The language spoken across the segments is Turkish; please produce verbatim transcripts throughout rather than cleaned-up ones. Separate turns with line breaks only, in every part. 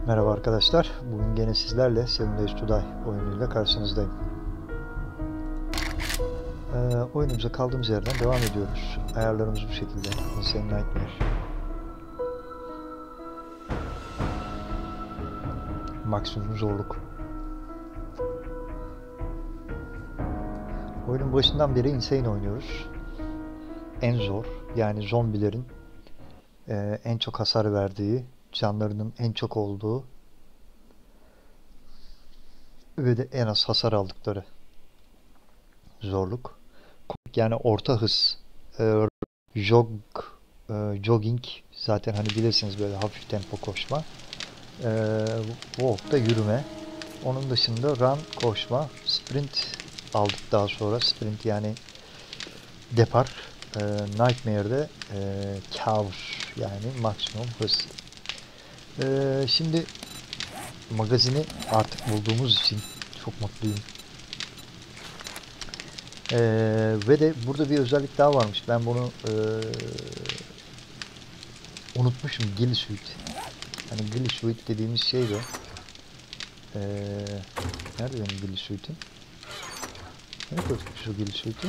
Merhaba arkadaşlar. Bugün gene sizlerle Seven Days to Die oyunuyla karşınızdayım. Ee, oyunumuza kaldığımız yerden devam ediyoruz. Ayarlarımız bu şekilde. Insane Nightmare. Maksimum zorluk. Oyunun başından beri Insane oynuyoruz. En zor, yani zombilerin e, en çok hasar verdiği, canlarının en çok olduğu ve de en az hasar aldıkları zorluk. Yani orta hız, e, jog, e, jogging, zaten hani bilirsiniz, böyle hafif tempo koşma. Ee, walk da yürüme. Onun dışında run koşma. Sprint aldık daha sonra. Sprint yani depar. Ee, Nightmare'de e, kabus, yani maksimum hız. Ee, şimdi magazini artık bulduğumuz için çok mutluyum. Ee, ve de burada bir özellik daha varmış. Ben bunu e, unutmuşum. Ghillie Suit. Hani Ghillie Suit dediğimiz şey de ee, nerede benim Ghillie Suit'im? Nereye koyduk şu Ghillie Suit'i?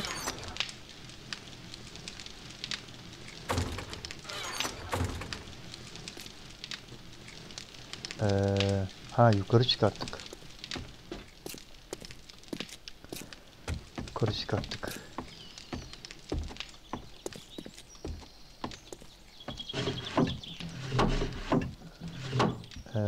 Ee, ha yukarı çıkarttık. Yukarı çıkarttık. Ee,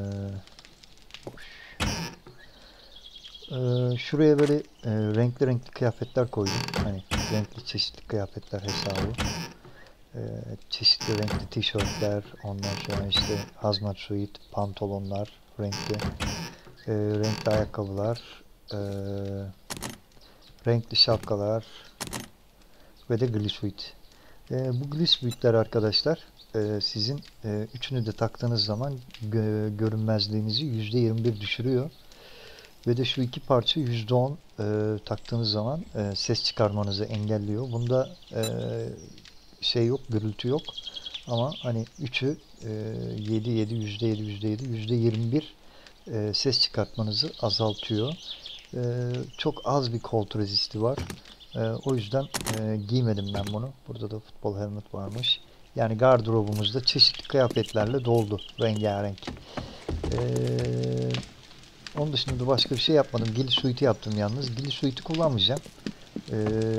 ee, şuraya böyle e, renkli renkli kıyafetler koydum. Hani renkli çeşitli kıyafetler hesabı. Ee, çeşitli renkli tişörtler, ondan sonra işte hazmat suit, pantolonlar, renkli e, renkli ayakkabılar, e, renkli şapkalar ve de Ghillie Suit. E, bu Ghillie Suit'ler arkadaşlar, e, sizin e, üçünü de taktığınız zaman gö görünmezliğinizi yüzde yirmi bir düşürüyor. Ve de şu iki parça yüzde on e, taktığınız zaman e, ses çıkarmanızı engelliyor. Bunda e, şey yok, gürültü yok. Ama hani üçü e, yedi yedi yüzde yedi yüzde yedi yüzde yirmi bir e, ses çıkartmanızı azaltıyor. E, çok az bir cold resisti var. E, o yüzden e, giymedim ben bunu. Burada da futbol helmet varmış. Yani gardırobumuzda çeşitli kıyafetlerle doldu, rengarenk. Eee Onun dışında da başka bir şey yapmadım. Ghillie Suit'i yaptım yalnız. Ghillie Suit'i kullanmayacağım. Ee,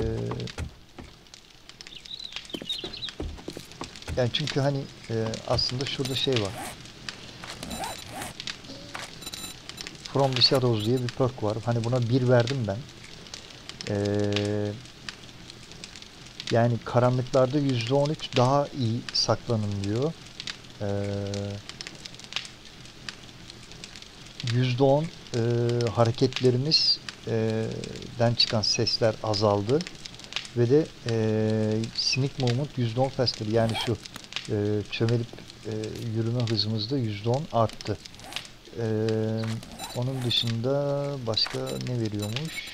yani çünkü hani e, aslında şurada şey var. From the Shadows diye bir perk var. Hani buna bir verdim ben. Ee, yani karanlıklarda yüzde on üç daha iyi saklanın diyor. Ee, yüzde on e, hareketlerinizden çıkan sesler azaldı. Ve de e, sneak movement yüzde on faster, yani şu e, çömelip e, yürüme hızımızda yüzde on arttı. E, onun dışında başka ne veriyormuş?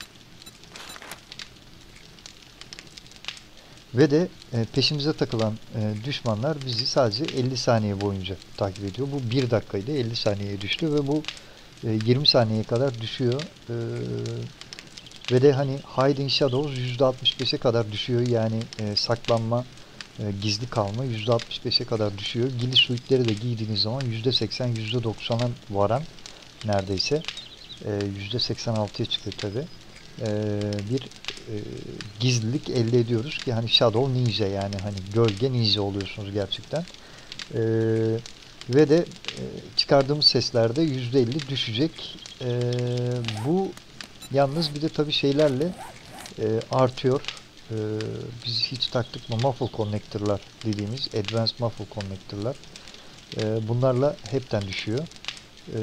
Ve de e, peşimize takılan e, düşmanlar bizi sadece elli saniye boyunca takip ediyor. Bu bir dakikaydı, elli saniyeye düştü ve bu e, yirmi saniyeye kadar düşüyor. E, ve de hani Hide in Shadows yüzde altmış beşe kadar düşüyor. Yani e, saklanma, e, gizli kalma yüzde altmış beşe kadar düşüyor. Ghillie Suit'leri de giydiğiniz zaman yüzde seksen yüzde doksana varan, neredeyse e, yüzde seksen altıya çıkıyor tabi. E, bir e, gizlilik elde ediyoruz ki hani Shadow Ninja, yani hani gölge ninja oluyorsunuz gerçekten. E, ve de e, çıkardığımız seslerde yüzde elli düşecek. E, bu yalnız bir de tabi şeylerle e, artıyor. E, biz hiç taktık mı muffle connector'lar dediğimiz advanced muffle connector'lar. E, bunlarla hepten düşüyor. E,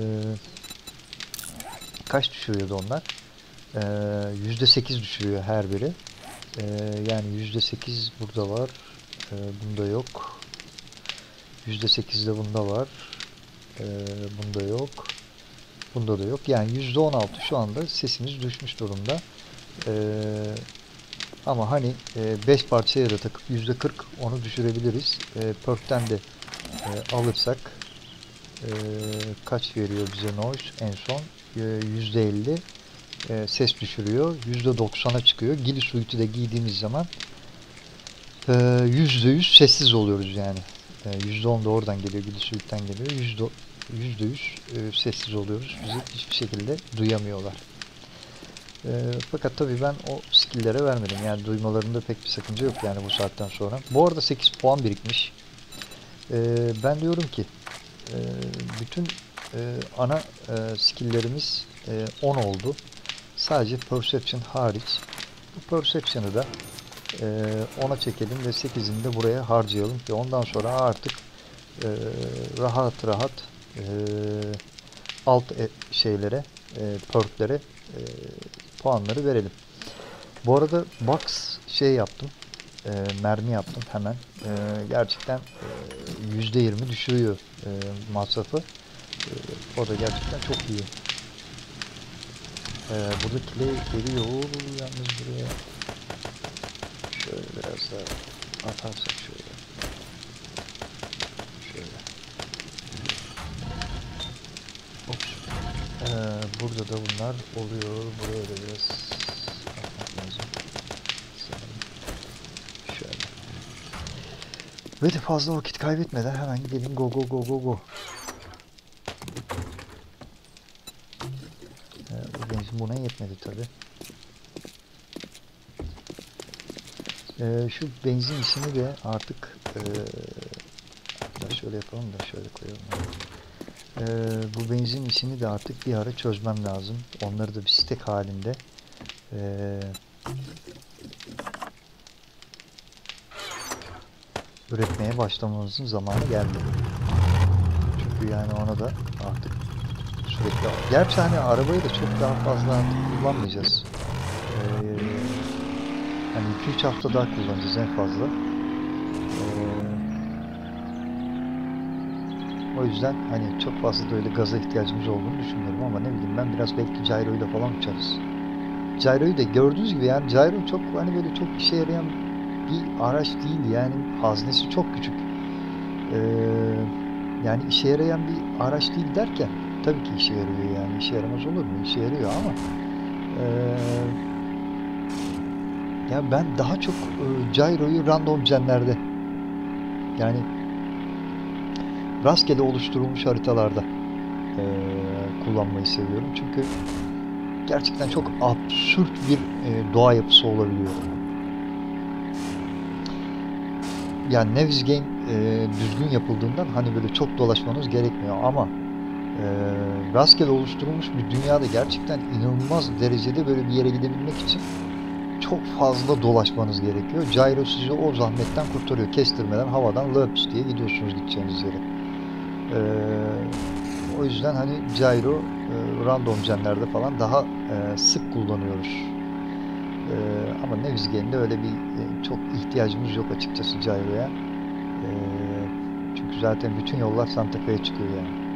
kaç düşürüyordu onlar? E, yüzde sekiz düşürüyor her biri. E, yani yüzde sekiz burada var. E, bunda yok. yüzde sekiz de bunda var. E, bunda yok. Bunda da yok. Yani yüzde on altı şu anda sesimiz düşmüş durumda. Ee, ama hani beş e, parçaya da takıp yüzde kırk onu düşürebiliriz. E, perk'ten de e, alırsak e, kaç veriyor bize noise en son? E, yüzde elli e, ses düşürüyor. yüzde doksana çıkıyor. Gili suite'i de giydiğimiz zaman e, yüzde yüz sessiz oluyoruz yani. E, yüzde on da oradan geliyor. Gili suite'den geliyor. yüzde yüzde yüz e, sessiz oluyoruz. Bizi hiçbir şekilde duyamıyorlar. E, fakat tabii ben o skill'lere vermedim. Yani duymalarında pek bir sakınca yok yani bu saatten sonra. Bu arada sekiz puan birikmiş. E, ben diyorum ki e, bütün e, ana e, skill'lerimiz e, on oldu. Sadece Perception hariç. Bu Perception'ı da e, ona çekelim ve sekizini de buraya harcayalım ki ondan sonra artık e, rahat rahat e, alt e, şeylere, e, perklere e, puanları verelim. Bu arada box şey yaptım, e, mermi yaptım hemen. E, gerçekten e, yüzde yirmi düşürüyor e, masrafı. E, o da gerçekten çok iyi. E, burada clay veriyor. Yalnız buraya şöyle biraz daha atarsak şöyle. Şöyle. Ops. E, burada da bunlar oluyor. Buraya da biraz atmak lazım. Şöyle. Ve de fazla vakit kaybetmeden hemen gidelim. Go go go go go. Ee, bu benzin buna yetmedi tabi. Ee, şu benzin işini de artık ee, şöyle yapalım da şöyle koyalım. Ee, bu benzin işini de artık bir ara çözmem lazım. Onları da bir stek halinde ee, üretmeye başlamamızın zamanı geldi. Çünkü yani ona da artık sürekli... Gerçi hani arabayı da çok daha fazla artık kullanmayacağız. Ee, hani iki üç hafta daha kullanacağız en fazla. Ee, o yüzden hani çok fazla da öyle gaza ihtiyacımız olduğunu düşünmüyorum ama ne bileyim ben biraz belki gyro ile falan uçarız. Gyro'yu da gördüğünüz gibi yani gyro çok hani böyle çok işe yarayan bir araç değil yani haznesi çok küçük. Ee, yani işe yarayan bir araç değil derken tabii ki işe yarıyor yani işe yaramaz olur mu? İşe yarıyor ama ee, ya ben daha çok e, gyro'yu random genlerde yani rastgele oluşturulmuş haritalarda e, kullanmayı seviyorum çünkü gerçekten çok absürt bir e, doğa yapısı olabiliyor. Yani Naviz-Game e, düzgün yapıldığından hani böyle çok dolaşmanız gerekmiyor ama e, rastgele oluşturulmuş bir dünyada gerçekten inanılmaz derecede böyle bir yere gidebilmek için çok fazla dolaşmanız gerekiyor. Gyro sizi o zahmetten kurtarıyor. Kestirmeden havadan löps diye gidiyorsunuz gideceğiniz yere. E, o yüzden hani gyro e, random genlerde falan daha e, sık kullanıyoruz. E, ama Naviz-Game'de öyle bir e, çok ihtiyacımız yok açıkçası gyro'ya. E, çünkü zaten bütün yollar Santa Fe'ye çıkıyor yani.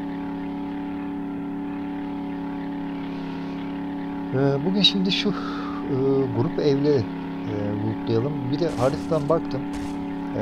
E, bugün şimdi şu e, grup evleri e, lootlayalım. Bir de haritadan baktım. E,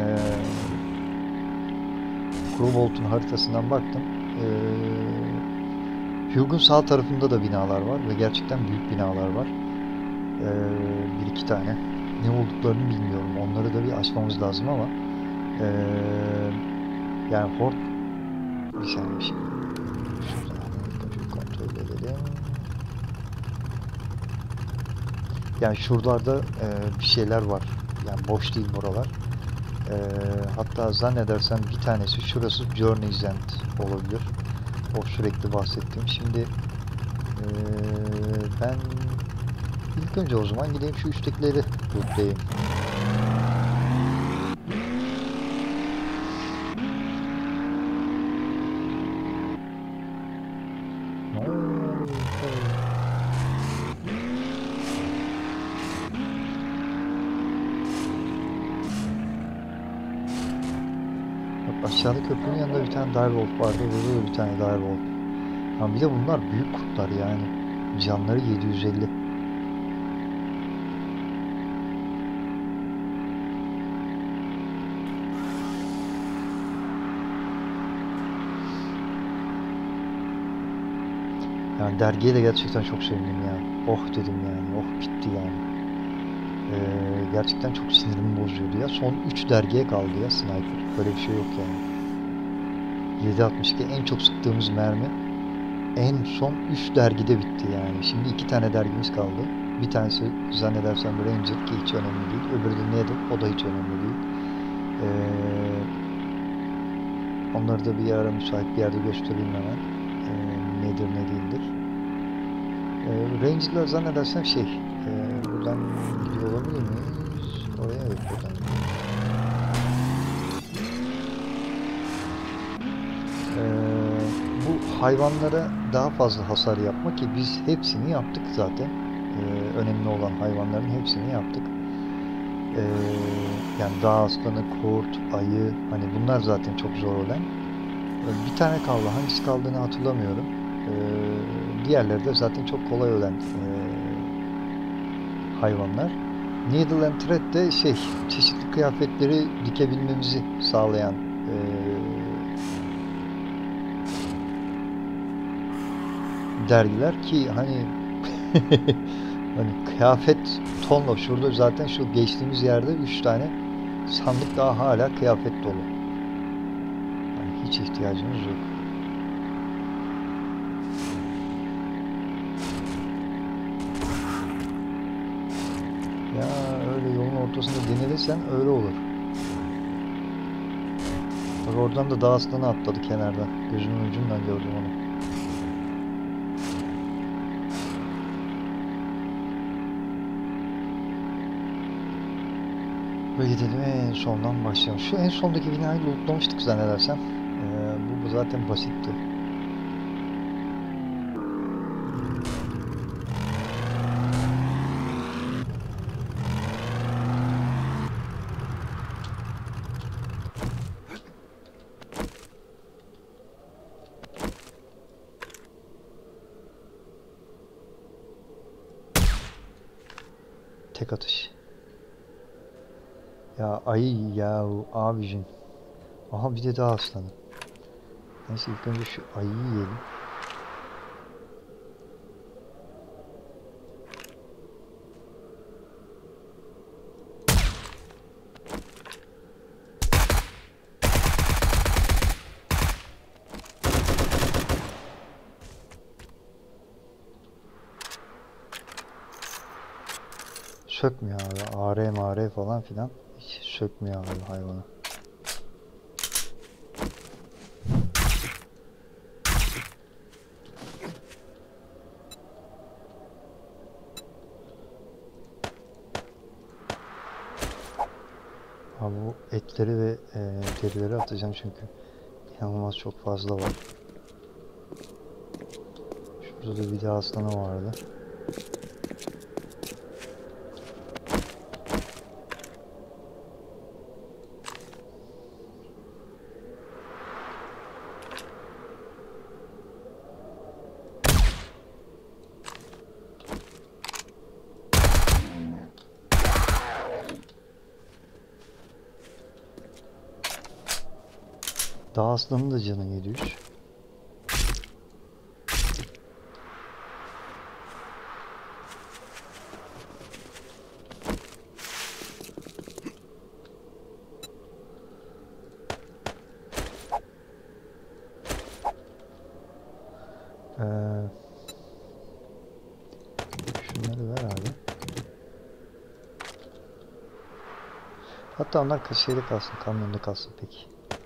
Crewbolt'un haritasından baktım. E, Hug'un sağ tarafında da binalar var ve gerçekten büyük binalar var. Ee, bir iki tane. Ne olduklarını bilmiyorum. Onları da bir açmamız lazım ama ee, yani Horde bir saniye şimdi. Şuradan kontrol edelim. Yani şuralarda ee, bir şeyler var. Yani boş değil buralar. Ee, hatta zannedersem bir tanesi şurası Journey's End olabilir. O sürekli bahsettiğim. Şimdi ee, ben İlk önce o zaman gideyim şu üsttekileri lootlayayım. Bak aşağıda köprünün yanında bir tane direwolf vardı. Burada da bir tane direwolf. Ama bir de bunlar büyük kurtlar yani. Canları yedi yüz elli. Yani dergiye de gerçekten çok sevindim ya. Oh dedim yani. Oh bitti yani. Ee, gerçekten çok sinirimi bozuyordu ya. Son üç dergiye kaldı ya sniper. Böyle bir şey yok yani. yedi altmış iki en çok sıktığımız mermi en son üç dergide bitti yani. Şimdi iki tane dergimiz kaldı. Bir tanesi zannedersem Ranger ki hiç önemli değil. Öbürü de Needle, o da hiç önemli değil. Ee, onları da bir ara müsait bir yerde göstereyim hemen. Ee, nedir ne değildir. Ee, Ranger'lar zannedersem şey, e, buradan gidiyor olabilir miyiz? Oraya evet buradan gidiyoruz. Ee, bu hayvanlara daha fazla hasar yapmak ki biz hepsini yaptık zaten. Ee, önemli olan hayvanların hepsini yaptık. Ee, yani dağ aslanı, kurt, ayı hani bunlar zaten çok zor olan. Ee, bir tane kaldı. Hangisi kaldığını hatırlamıyorum. Ee, diğerleri de zaten çok kolay ölen ee, hayvanlar. Needle and Thread de şey çeşitli kıyafetleri dikebilmemizi sağlayan ee, dergiler ki hani hani kıyafet tonla şurada zaten şu geçtiğimiz yerde üç tane sandık daha hala kıyafet dolu. Hani hiç ihtiyacımız yok. Ya öyle yolun ortasında denilirsen öyle olur. Bak oradan da dağ aslanı atladı kenardan. Gözümün ucundan gördüm onu. Ve gidelim en sondan başlayalım. Şu en sondaki binayı lootlamıştık zannedersem. Ee, bu zaten basitti. Tek atış. Ya ayı ya abicim. Aha bir de daha aslanı. Neyse ilk önce şu ayıyı yiyelim. Sökmüyor abi. A R M R falan filan. Hiç sökmüyor abi hayvanı. Abi bu etleri ve e, derileri atacağım çünkü inanılmaz çok fazla var. Şurada da bir daha aslanı vardı. Dağ aslanı da canı yedi yüz. Ee, şunları ver abi. Hatta onlar şeyde kalsın, kamyonda kalsın peki.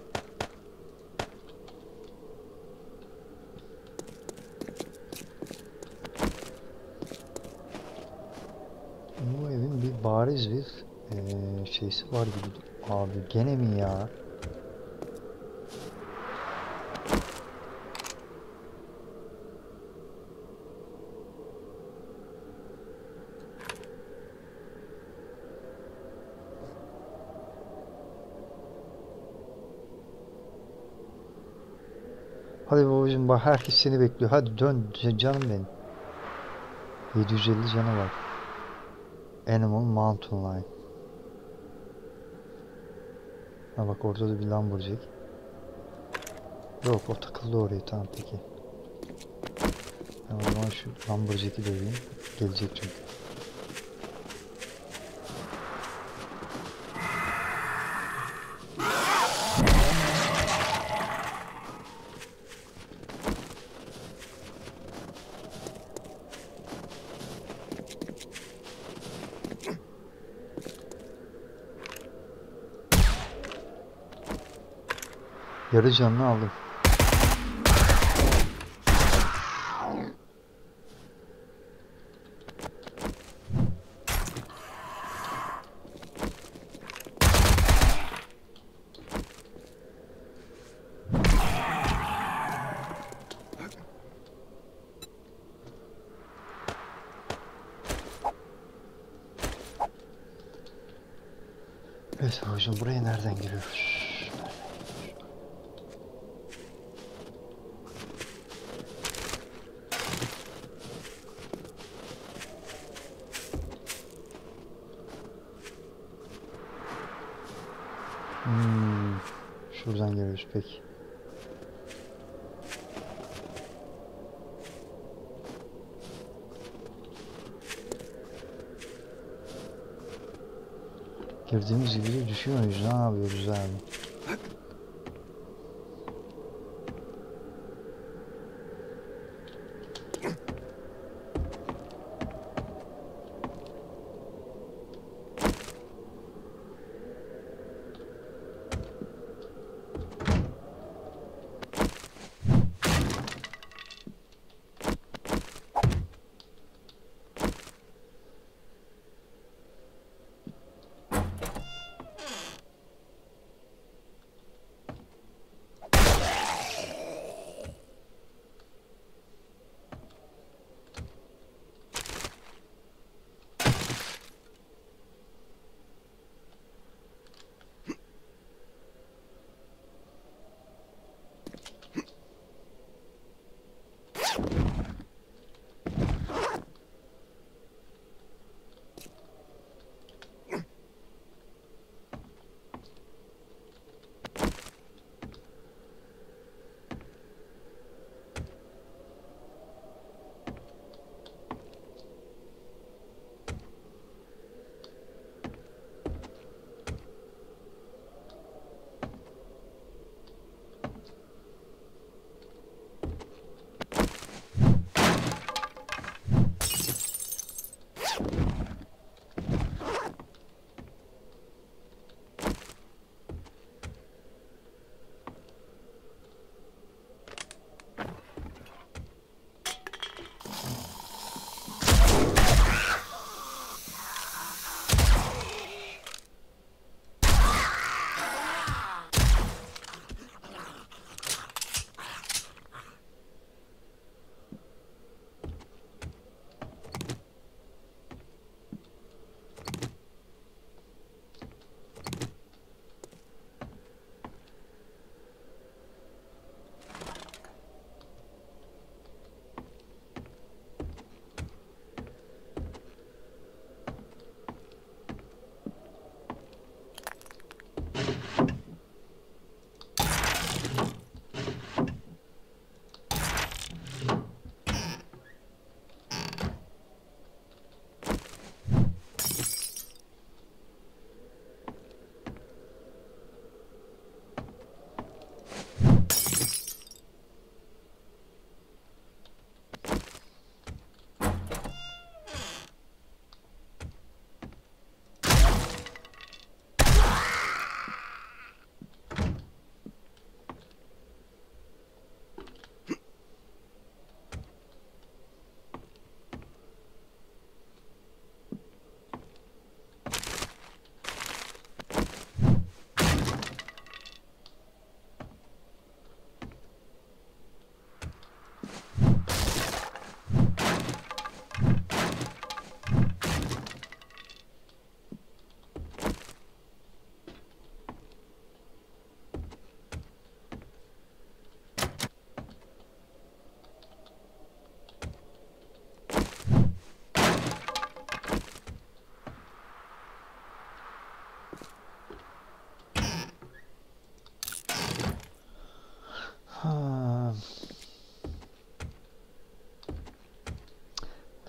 Bu evin bir bariz bir ee, şeysi var gibi. Abi gene mi ya? Hadi babacığım bak herkes seni bekliyor. Hadi dön canım benim. yedi yüz elli canı var. Animal Mountain Lion. Ha bak orada da bir Lumberjack. Yok o takıldı oraya tamam peki. Ben o zaman şu Lumberjack'i döveyim. Gelecek çünkü. Yarı canını aldım. Evet hocam, buraya nereden giriyoruz? Hmm, şuradan giriyoruz peki. Girdiğimiz gibi de düşüyoruz. Ne yapıyoruz abi?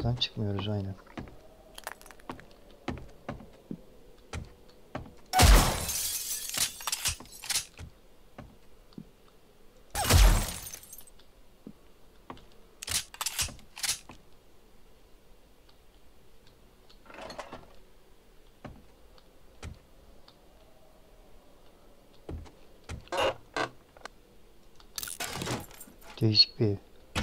Buradan çıkmıyoruz aynen. Değişik bir ev.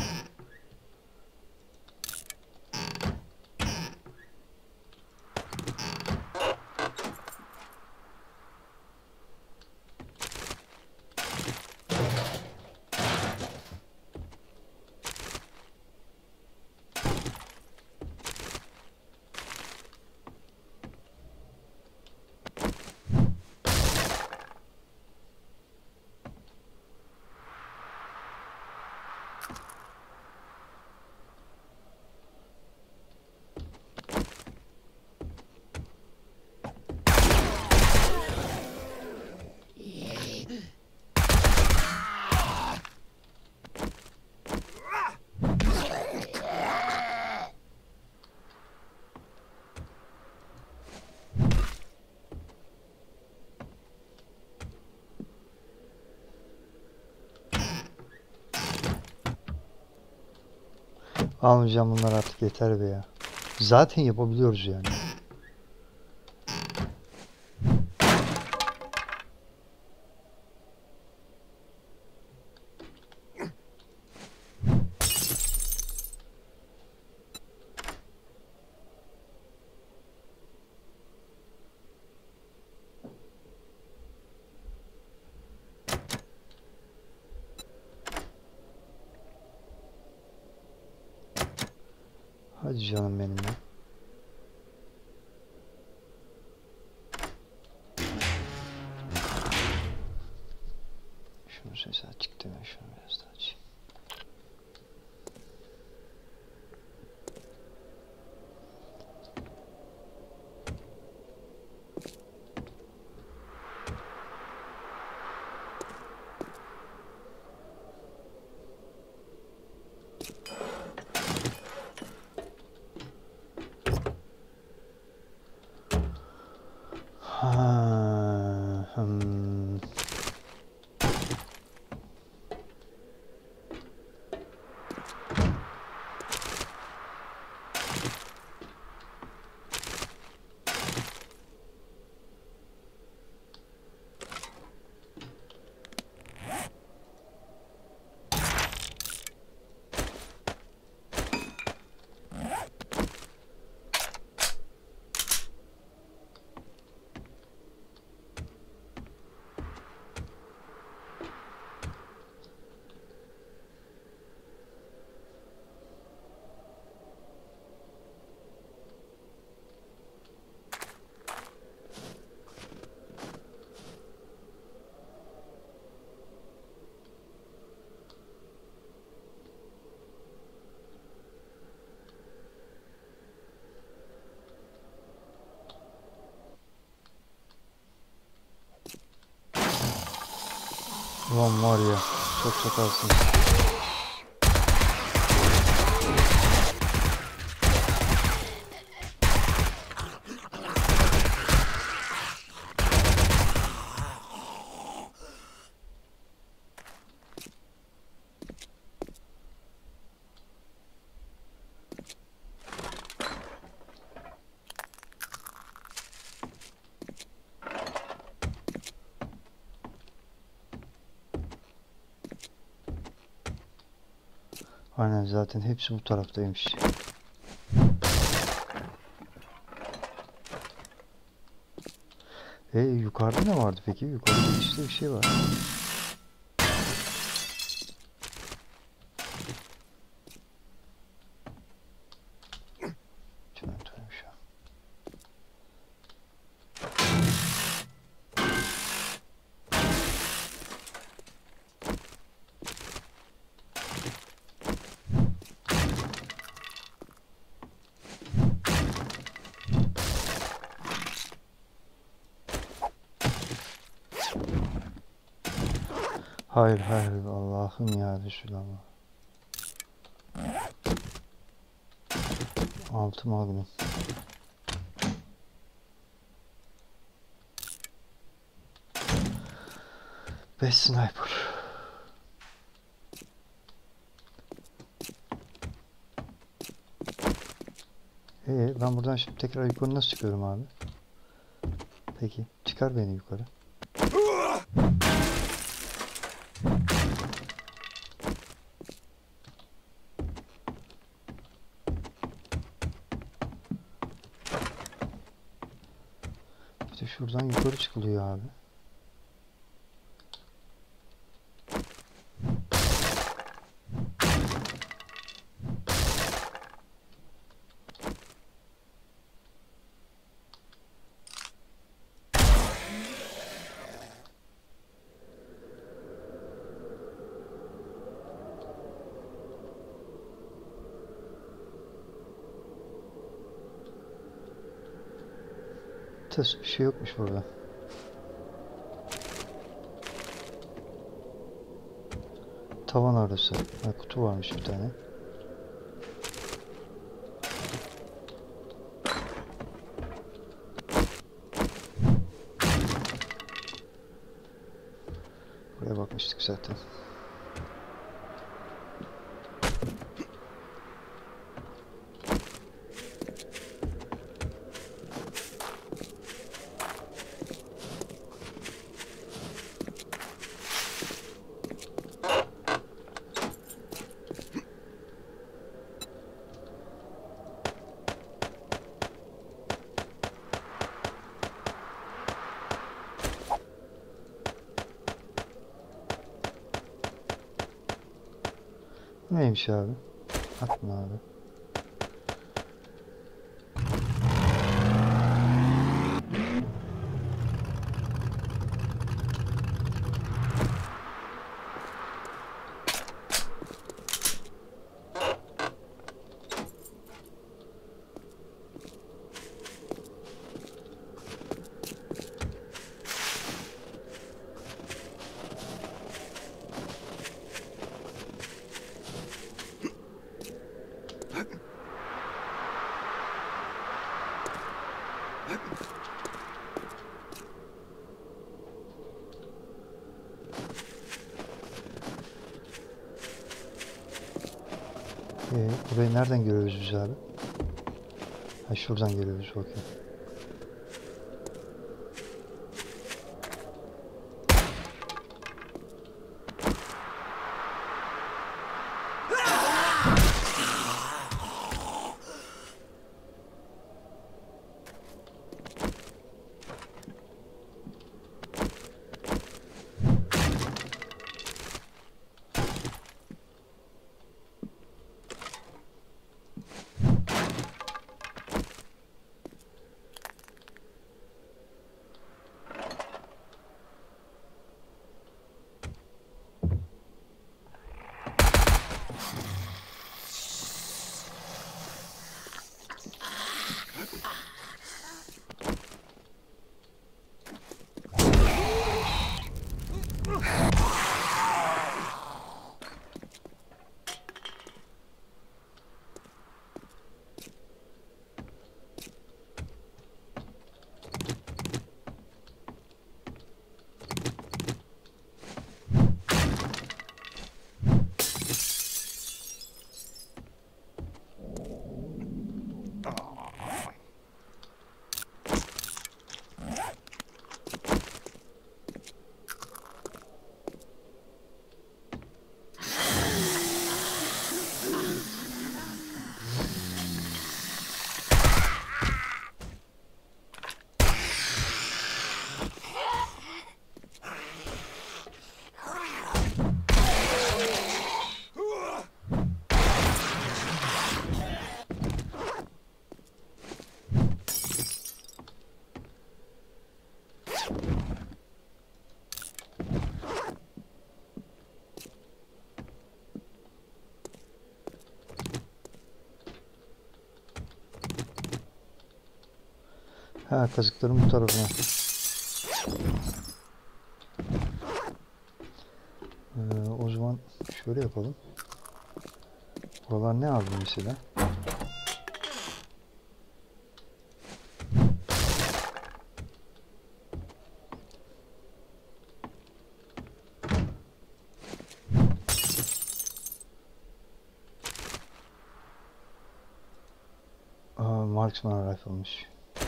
Almayacağım bunlar artık, yeter be ya. Zaten yapabiliyoruz yani. Hadi canım benim ya. Şunu sesi açık deme, şunu biraz daha açayım. Ha, hmm. Ulan var ya, çok sakarsın. Aynen, zaten hepsi bu taraftaymış. E yukarıda ne vardı peki? Yukarıda işte bir şey var. Çimentoymuş ya. Hayır hayır, Allah'ım ya Resulallah. Altı magnum. Beş sniper. Ee, ben buradan şimdi tekrar yukarı nasıl çıkıyorum abi? Peki, çıkar beni yukarı. İşte şuradan yukarı çıkılıyor abi. Tıs, bir şey yokmuş burada. Tavan arası. Ha, kutu varmış bir tane. Buraya bakmıştık zaten. Neymiş abi? Atma abi. Ee, burayı nereden görüyoruz biz abi? Ha, şuradan görüyoruz. Okey. Ha, kazıkların bu tarafına. Ee, o zaman şöyle yapalım. Buralar ne abi mesela? Marksman rifle'mış.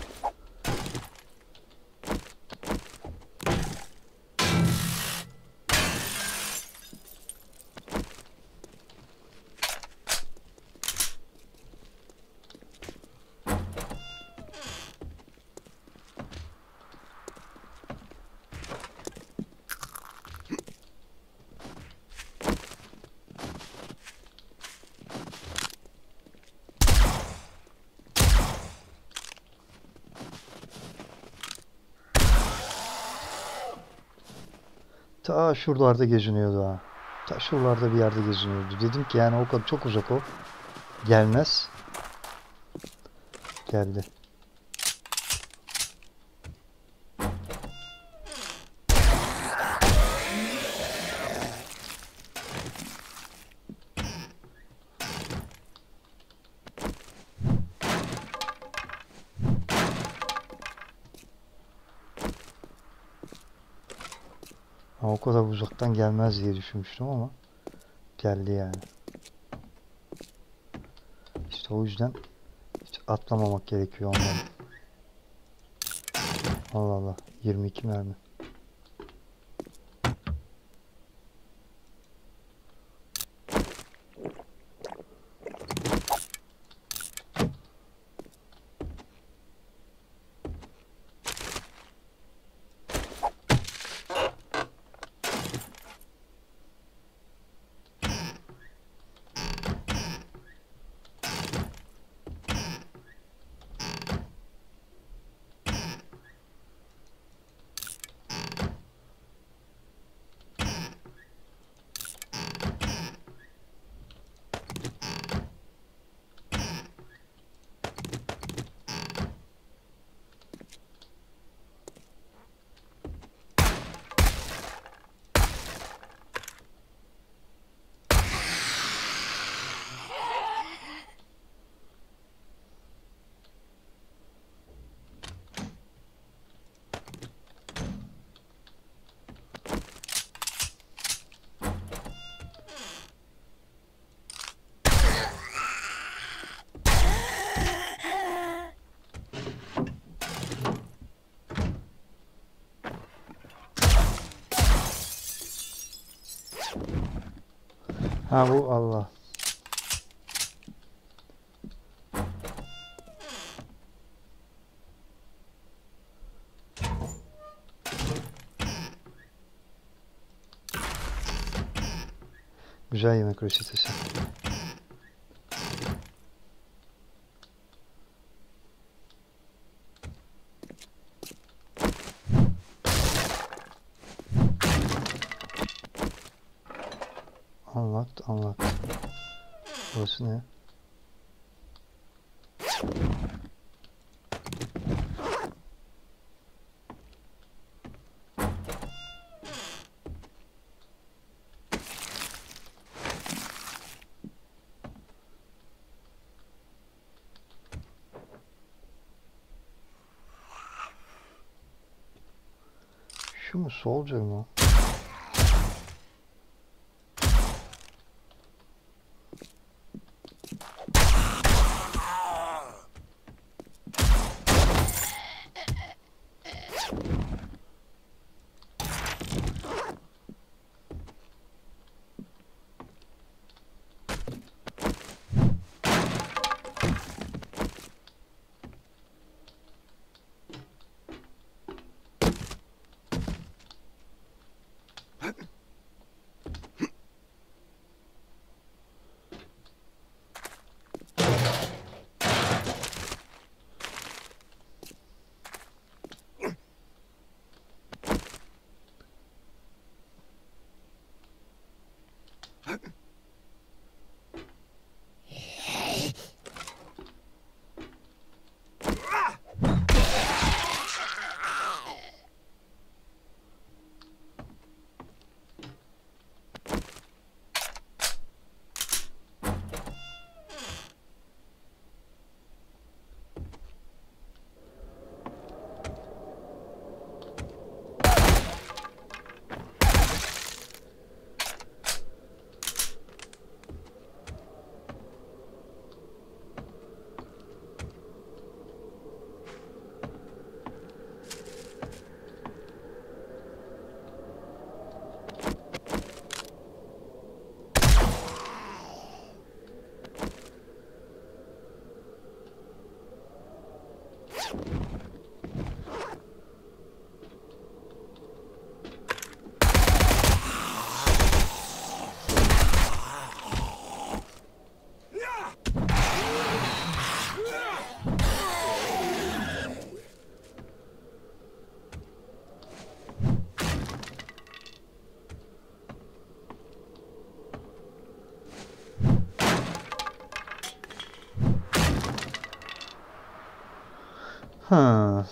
Ta şuralarda geziniyordu ha. Ta şuralarda bir yerde geziniyordu. Dedim ki yani o kadar çok uzak o. Gelmez. Geldi. Ha, o kadar uzaktan gelmez diye düşünmüştüm ama geldi yani. İşte o yüzden hiç atlamamak gerekiyor onları. Allah Allah. yirmi iki mermi. Ha bu Allah. Güzel yemek reçetesi. Unlocked, unlocked. Burası ne? Şu mu? Soldier mı? Ha.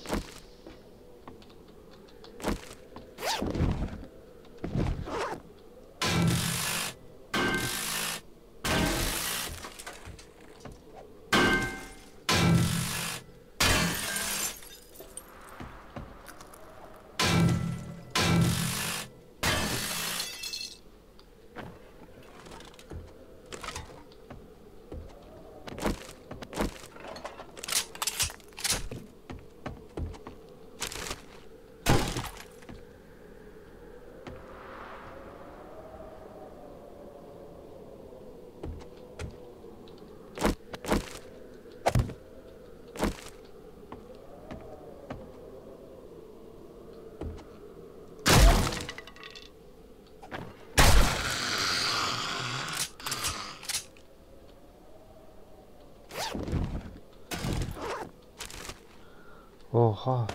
Oha.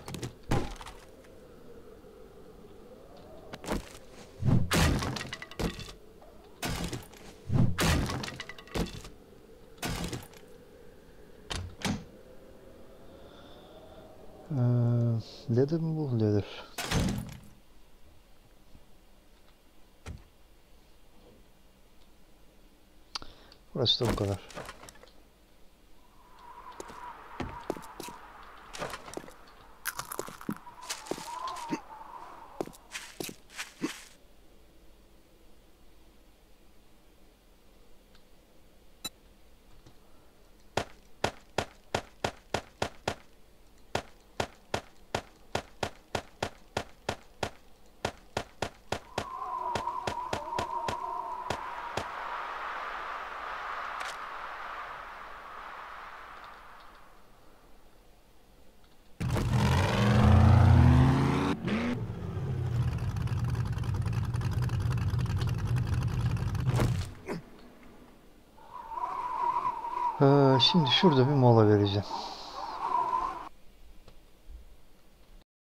Ee, Leather mi bu? Leather. Burası da bu kadar. Ee, şimdi şurada bir mola vereceğim.